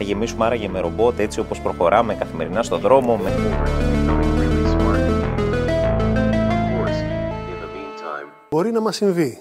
γεμίσουμε άραγε με ρομπότ έτσι όπως προχωράμε καθημερινά στον δρόμο. Μπορεί να μας συμβεί.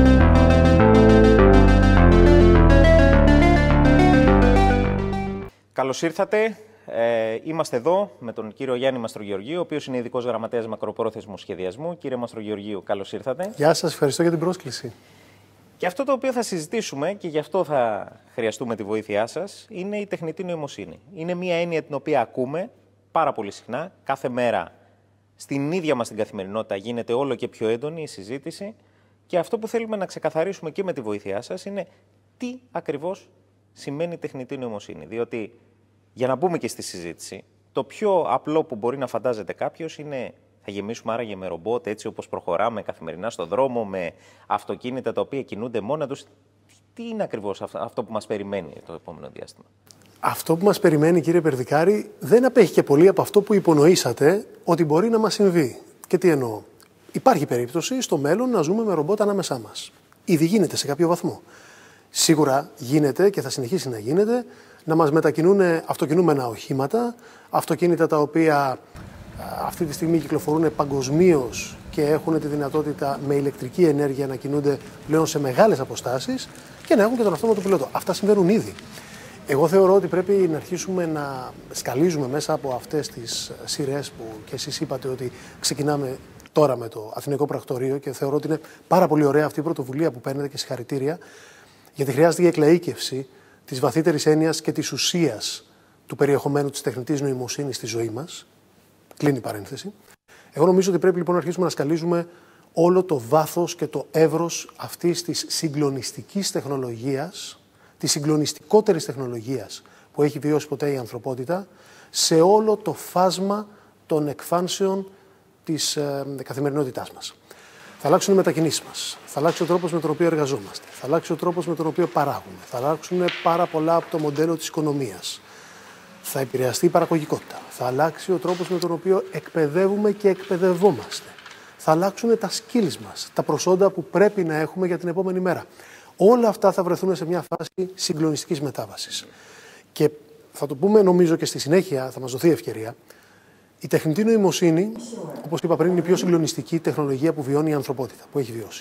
Καλώς ήρθατε. Είμαστε εδώ με τον κύριο Γιάννη Μαστρογεωργίου, ο οποίος είναι ειδικός γραμματέας μακροπρόθεσμου σχεδιασμού. Κύριε Μαστρογεωργίου, καλώς ήρθατε. Γεια σας, ευχαριστώ για την πρόσκληση. Και αυτό το οποίο θα συζητήσουμε και γι' αυτό θα χρειαστούμε τη βοήθειά σας είναι η τεχνητή νοημοσύνη. Είναι μια έννοια την οποία ακούμε πάρα πολύ συχνά, κάθε μέρα στην ίδια μας την καθημερινότητα γίνεται όλο και πιο έντονη η συζήτηση και αυτό που θέλουμε να ξεκαθαρίσουμε και με τη βοήθειά σας είναι τι ακριβώς σημαίνει τεχνητή νοημοσύνη. Διότι για να μπούμε και στη συζήτηση, το πιο απλό που μπορεί να φαντάζεται κάποιος είναι θα γεμίσουμε άραγε με ρομπότ έτσι όπως προχωράμε καθημερινά στον δρόμο, με αυτοκίνητα τα οποία κινούνται μόνα τους. Τι είναι ακριβώς αυτό που μας περιμένει το επόμενο διάστημα? Αυτό που μας περιμένει, κύριε Περδικάρη, δεν απέχει και πολύ από αυτό που υπονοήσατε ότι μπορεί να μας συμβεί. Και τι εννοώ? Υπάρχει περίπτωση στο μέλλον να ζούμε με ρομπότ ανάμεσά μας. Ήδη γίνεται σε κάποιο βαθμό. Σίγουρα γίνεται και θα συνεχίσει να γίνεται να μας μετακινούν αυτοκινούμενα οχήματα, αυτοκίνητα τα οποία αυτή τη στιγμή κυκλοφορούν παγκοσμίως και έχουν τη δυνατότητα με ηλεκτρική ενέργεια να κινούνται πλέον σε μεγάλες αποστάσεις και να έχουν και τον αυτόματο πιλότο. Αυτά συμβαίνουν ήδη. Εγώ θεωρώ ότι πρέπει να αρχίσουμε να σκαλίζουμε μέσα από αυτές τις σειρές που και εσείς είπατε ότι ξεκινάμε τώρα με το Αθηναϊκό Πρακτορείο και θεωρώ ότι είναι πάρα πολύ ωραία αυτή η πρωτοβουλία που παίρνετε και συγχαρητήρια, γιατί χρειάζεται η εκλαΐκευση της βαθύτερης έννοιας και της ουσίας του περιεχομένου της τεχνητής νοημοσύνης στη ζωή μας. Κλείνει η παρένθεση. Εγώ νομίζω ότι πρέπει λοιπόν να αρχίσουμε να σκαλίζουμε όλο το βάθος και το εύρος αυτής της συγκλονιστικής τεχνολογίας, της συγκλονιστικότερης τεχνολογίας που έχει βιώσει ποτέ η ανθρωπότητα, σε όλο το φάσμα των εκφάνσεων της καθημερινότητάς μας. Θα αλλάξουν οι μετακινήσεις μας, θα αλλάξει ο τρόπος με τον οποίο εργαζόμαστε, θα αλλάξει ο τρόπος με τον οποίο παράγουμε, θα αλλάξουν πάρα πολλά από το μοντέλο της οικονομίας. Θα επηρεαστεί η παραγωγικότητα. Θα αλλάξει ο τρόπος με τον οποίο εκπαιδεύουμε και εκπαιδευόμαστε. Θα αλλάξουν τα skills μας, τα προσόντα που πρέπει να έχουμε για την επόμενη μέρα. Όλα αυτά θα βρεθούν σε μια φάση συγκλονιστικής μετάβασης. Και θα το πούμε νομίζω και στη συνέχεια, θα μας δοθεί ευκαιρία, η τεχνητή νοημοσύνη, όπως είπα πριν, είναι η πιο συγκλονιστική τεχνολογία που βιώνει η ανθρωπότητα, που έχει βιώσει.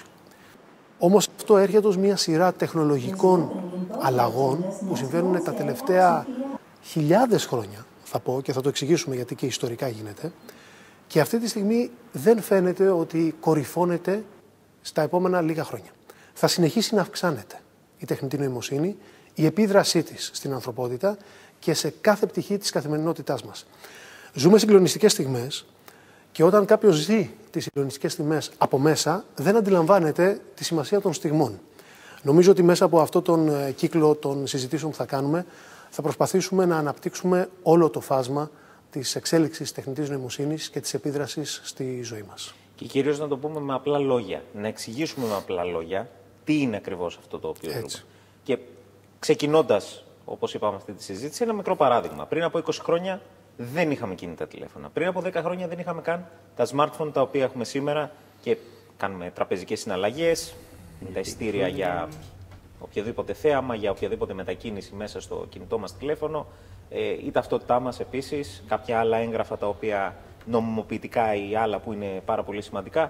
Όμως αυτό έρχεται ως μια σειρά τεχνολογικών αλλαγών που συμβαίνουν τα τελευταία χιλιάδες χρόνια, θα πω, και θα το εξηγήσουμε γιατί και ιστορικά γίνεται, και αυτή τη στιγμή δεν φαίνεται ότι κορυφώνεται στα επόμενα λίγα χρόνια. Θα συνεχίσει να αυξάνεται η τεχνητή νοημοσύνη, η επίδρασή της στην ανθρωπότητα και σε κάθε πτυχή της καθημερινότητάς μας. Ζούμε συγκλονιστικές στιγμές και όταν κάποιος ζει τις συγκλονιστικές στιγμές από μέσα, δεν αντιλαμβάνεται τη σημασία των στιγμών. Νομίζω ότι μέσα από αυτό τον κύκλο των συζητήσεων που θα κάνουμε, θα προσπαθήσουμε να αναπτύξουμε όλο το φάσμα της εξέλιξης τεχνητής νοημοσύνης και της επίδρασης στη ζωή μας. Και κυρίως να το πούμε με απλά λόγια, να εξηγήσουμε με απλά λόγια τι είναι ακριβώς αυτό το οποίο ζούμε. Και ξεκινώντας, όπως είπαμε αυτή τη συζήτηση, ένα μικρό παράδειγμα. Πριν από 20 χρόνια δεν είχαμε κινητά τηλέφωνα. Πριν από 10 χρόνια δεν είχαμε καν τα smartphone τα οποία έχουμε σήμερα και κάνουμε τραπεζικές συναλλαγές, τα εισιτήρια για οποιοδήποτε θέαμα, για οποιαδήποτε μετακίνηση μέσα στο κινητό μας τηλέφωνο, η ταυτότητά μας επίσης, κάποια άλλα έγγραφα τα οποία νομιμοποιητικά ή άλλα που είναι πάρα πολύ σημαντικά.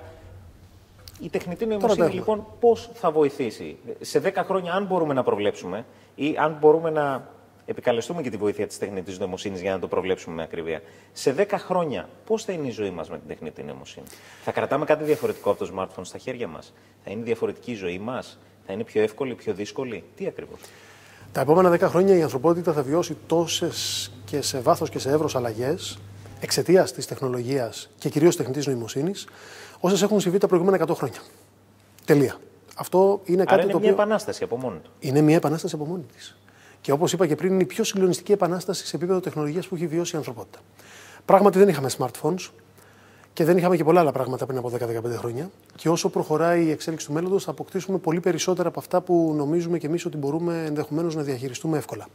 Η τεχνητή νοημοσύνη λοιπόν πώς θα βοηθήσει? Σε 10 χρόνια αν μπορούμε να προβλέψουμε ή αν μπορούμε να επικαλεστούμε και τη βοήθεια της τεχνητής νοημοσύνης για να το προβλέψουμε με ακρίβεια. Σε 10 χρόνια πώς θα είναι η ζωή μας με την τεχνητή νοημοσύνη? Θα κρατάμε κάτι διαφορετικό από το smartphone στα χέρια μας? Θα είναι διαφορετική η ζωή μας? Θα είναι πιο εύκολη, πιο δύσκολη? Τι ακριβώς? Τα επόμενα 10 χρόνια η ανθρωπότητα θα βιώσει τόσες και σε βάθος και σε εύρος αλλαγές εξαιτίας της τεχνολογίας και κυρίως τεχνητής νοημοσύνης, όσες έχουν συμβεί τα προηγούμενα 100 χρόνια. Τελεία. Αυτό είναι κάτι είναι το μια επανάσταση από μόνη του. Είναι μια επανάσταση από μόνη της. Και όπως είπα και πριν, είναι η πιο συγκλονιστική επανάσταση σε επίπεδο τεχνολογίας που έχει βιώσει η ανθρωπότητα. Πράγματι δεν είχαμε smartphones και δεν είχαμε και πολλά άλλα πράγματα πριν από 10-15 χρόνια. Και όσο προχωράει η εξέλιξη του μέλλοντος, θα αποκτήσουμε πολύ περισσότερα από αυτά που νομίζουμε και εμείς ότι μπορούμε ενδεχομένως να διαχειριστούμε εύκολα.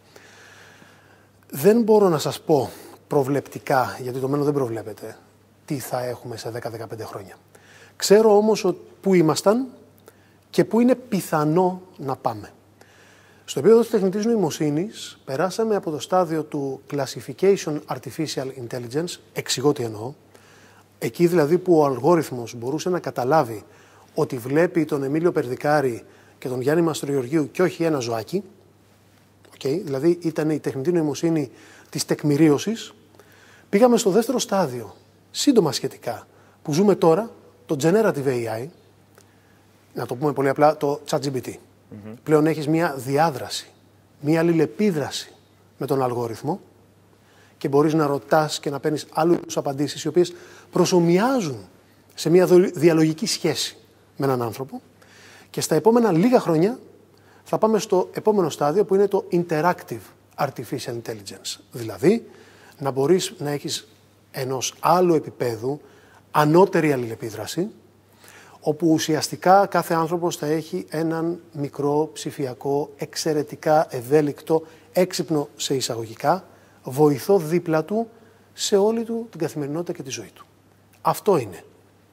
Δεν μπορώ να σας πω προβλεπτικά, γιατί το μέλλον δεν προβλέπεται, τι θα έχουμε σε 10-15 χρόνια. Ξέρω όμως πού ήμασταν και πού είναι πιθανό να πάμε. Στο επίπεδο της τεχνητής νοημοσύνης περάσαμε από το στάδιο του Classification Artificial Intelligence, εξηγώ τι εννοώ, εκεί δηλαδή που ο αλγόριθμος μπορούσε να καταλάβει ότι βλέπει τον Εμίλιο Περδικάρη και τον Γιάννη Μαστρογεωργίου και όχι ένα ζωάκι, δηλαδή ήταν η τεχνητή νοημοσύνη της τεκμηρίωσης. Πήγαμε στο δεύτερο στάδιο, σύντομα σχετικά, που ζούμε τώρα, το Generative AI, να το πούμε πολύ απλά, το ChatGPT. Πλέον έχεις μια διάδραση, μια αλληλεπίδραση με τον αλγόριθμο και μπορείς να ρωτάς και να παίρνεις άλλους απαντήσεις οι οποίες προσομοιάζουν σε μια διαλογική σχέση με έναν άνθρωπο και στα επόμενα λίγα χρόνια θα πάμε στο επόμενο στάδιο που είναι το Interactive Artificial Intelligence. Δηλαδή, να μπορείς να έχεις ενός άλλου επίπεδου ανώτερη αλληλεπίδραση, όπου ουσιαστικά κάθε άνθρωπος θα έχει έναν μικρό ψηφιακό, εξαιρετικά ευέλικτο, έξυπνο σε εισαγωγικά, βοηθό δίπλα του σε όλη του την καθημερινότητα και τη ζωή του. Αυτό είναι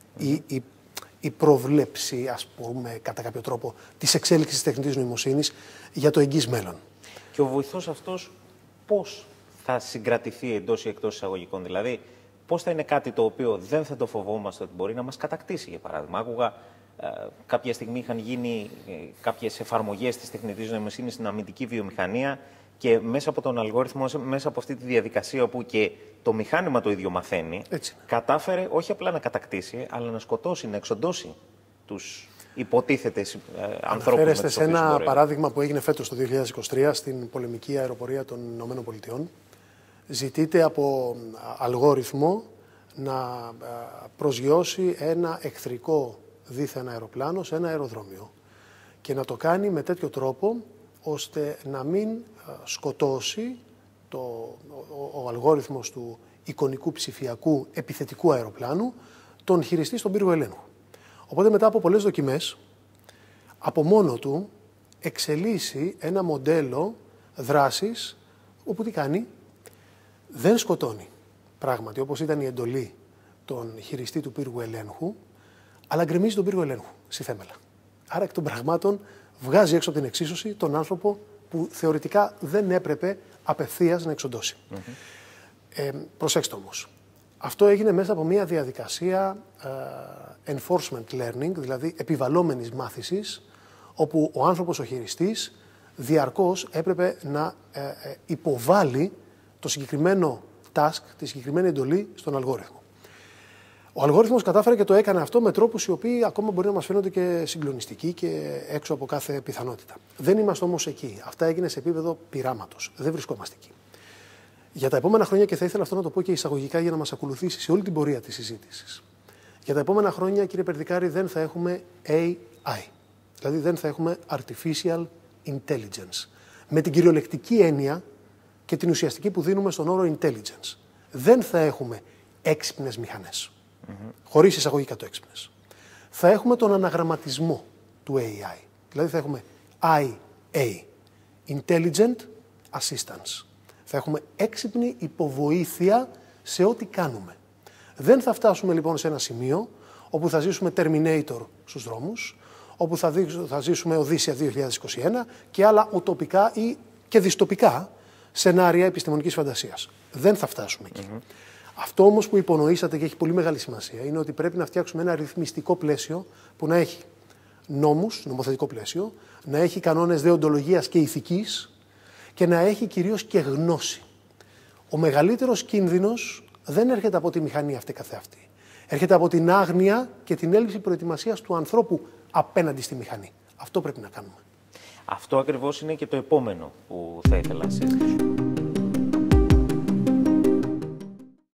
η προβλέψη, ας πούμε, κατά κάποιο τρόπο, της εξέλιξης της τεχνητής νοημοσύνης για το εγγύς μέλλον. Και ο βοηθός αυτός πώς θα συγκρατηθεί εντός ή εκτός εισαγωγικών, δηλαδή πώς θα είναι κάτι το οποίο δεν θα το φοβόμαστε ότι μπορεί να μας κατακτήσει, για παράδειγμα. Άκουγα κάποια στιγμή είχαν γίνει κάποιες εφαρμογές της τεχνητής νοημοσύνης στην αμυντική βιομηχανία και μέσα από τον αλγόριθμο, μέσα από αυτή τη διαδικασία όπου και το μηχάνημα το ίδιο μαθαίνει, κατάφερε όχι απλά να κατακτήσει, αλλά να σκοτώσει, να εξοντώσει τους υποτίθεται ανθρώπους. Αναφέρεστε σε ένα παράδειγμα που έγινε φέτος το 2023 στην πολεμική αεροπορία των ΗΠΑ. Ζητείται από αλγόριθμο να προσγειώσει ένα εχθρικό δίθεν αεροπλάνο σε ένα αεροδρόμιο και να το κάνει με τέτοιο τρόπο ώστε να μην σκοτώσει ο αλγόριθμος του εικονικού ψηφιακού επιθετικού αεροπλάνου τον χειριστή στον πύργο ελέγχου. Οπότε μετά από πολλές δοκιμές, από μόνο του εξελίσσει ένα μοντέλο δράσης όπου τι κάνει, δεν σκοτώνει πράγματι όπως ήταν η εντολή τον χειριστή του πύργου ελέγχου, αλλά γκρεμίζει τον πύργο ελέγχου στη θέμελα. Άρα εκ των πραγμάτων βγάζει έξω από την εξίσωση τον άνθρωπο που θεωρητικά δεν έπρεπε απευθείας να εξοντώσει. Προσέξτε όμως, αυτό έγινε μέσα από μια διαδικασία enforcement learning, δηλαδή επιβαλλόμενης μάθησης, όπου ο άνθρωπος ο χειριστής διαρκώς έπρεπε να υποβάλει το συγκεκριμένο task, τη συγκεκριμένη εντολή στον αλγόριθμο. Ο αλγόριθμος κατάφερε και το έκανε αυτό με τρόπους οι οποίοι ακόμα μπορεί να μας φαίνονται και συγκλονιστικοί και έξω από κάθε πιθανότητα. Δεν είμαστε όμως εκεί. Αυτά έγινε σε επίπεδο πειράματος. Δεν βρισκόμαστε εκεί. Για τα επόμενα χρόνια, και θα ήθελα αυτό να το πω και εισαγωγικά για να μας ακολουθήσει σε όλη την πορεία της συζήτησης. Για τα επόμενα χρόνια, κύριε Περδικάρη, δεν θα έχουμε AI. Δηλαδή δεν θα έχουμε Artificial Intelligence. Με την κυριολεκτική έννοια και την ουσιαστική που δίνουμε στον όρο Intelligence. Δεν θα έχουμε έξυπνες μηχανές. Χωρίς εισαγωγικά το έξυπνες. Θα έχουμε τον αναγραμματισμό του AI. Δηλαδή θα έχουμε IA, Intelligent Assistance. Θα έχουμε έξυπνη υποβοήθεια σε ό,τι κάνουμε. Δεν θα φτάσουμε λοιπόν σε ένα σημείο όπου θα ζήσουμε Terminator στους δρόμους, όπου θα ζήσουμε Οδύσσια 2021 και άλλα ουτοπικά ή και δυστοπικά σενάρια επιστημονικής φαντασίας. Δεν θα φτάσουμε εκεί. Αυτό όμως που υπονοήσατε και έχει πολύ μεγάλη σημασία είναι ότι πρέπει να φτιάξουμε ένα ρυθμιστικό πλαίσιο που να έχει νόμους, νομοθετικό πλαίσιο, να έχει κανόνες δεοντολογίας και ηθικής και να έχει κυρίως και γνώση. Ο μεγαλύτερος κίνδυνος δεν έρχεται από τη μηχανή αυτή καθεαυτή. Έρχεται από την άγνοια και την έλλειψη προετοιμασίας του ανθρώπου απέναντι στη μηχανή. Αυτό πρέπει να κάνουμε. Αυτό ακριβώς είναι και το επόμενο που θα ήθελα να συζητήσουμε.